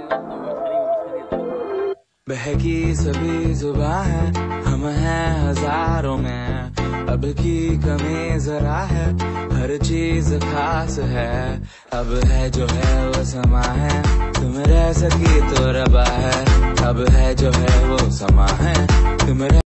बहकी सभी जुबां है, हम हैं हजारों में, अब की कमी जरा है, हर चीज खास है। अब है जो है वो समा है, तुम रह सकी तो रबा है। अब है जो है वो समा है, तुम